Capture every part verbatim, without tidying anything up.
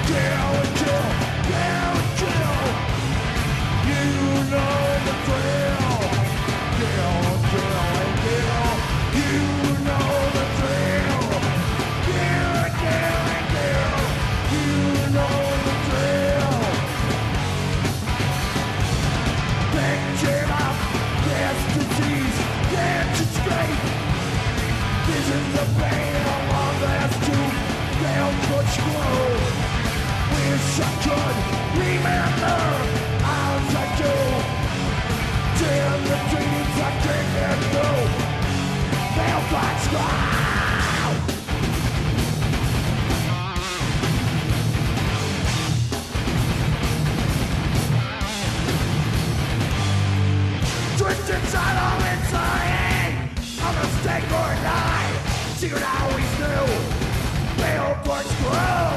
Kill and kill, kill and kill. You know the thrill. Kill and kill and kill. You know the thrill. Kill and kill and kill. You know the thrill. Pick up, yes, disease, can't escape. This is the pain of one last tooth. They'll Corkscrew. Wish I could remember as I do. Till the dreams I can't get through. They'll Corkscrew. Twisted shadow inside, a mistake or a lie. Secret I always knew, they'll Corkscrew.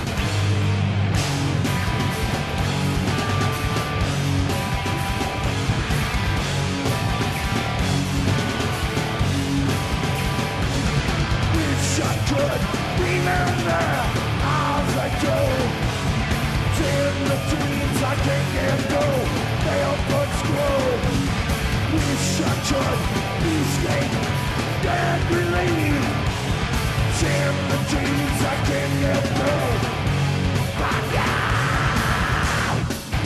Wish I could remember as I do. Till the dreams I can't get through, they'll Corkscrew. Wish I could escape and relieve. Share the dreams I can't get through. Fuck out!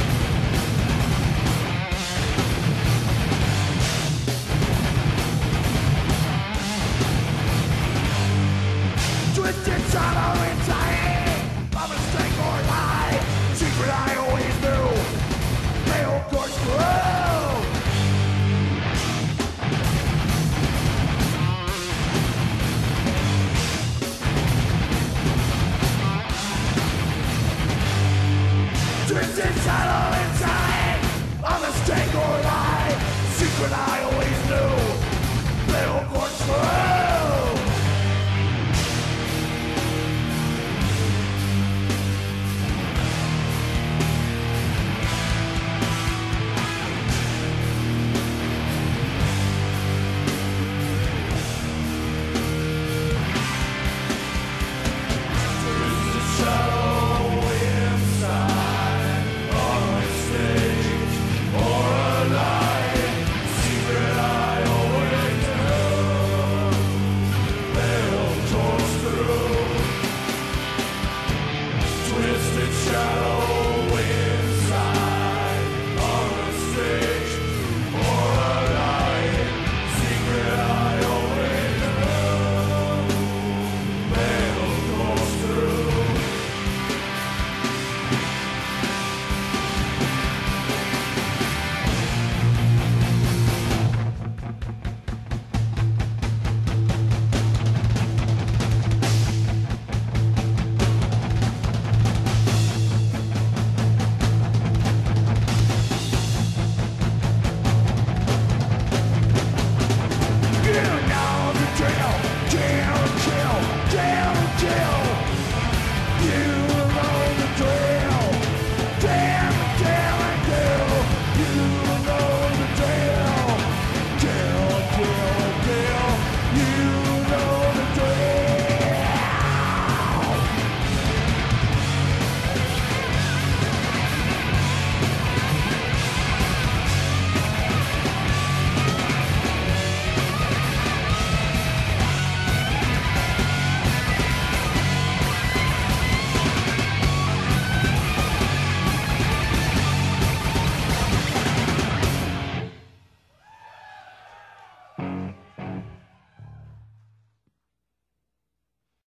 Twisted shadow inside, a mistake or lie. Secret I always knew, they'll Corkscrew. Twisted shadow inside, a mistake or lie. Secret I always knew, they'll Corkscrew. Twisted shadow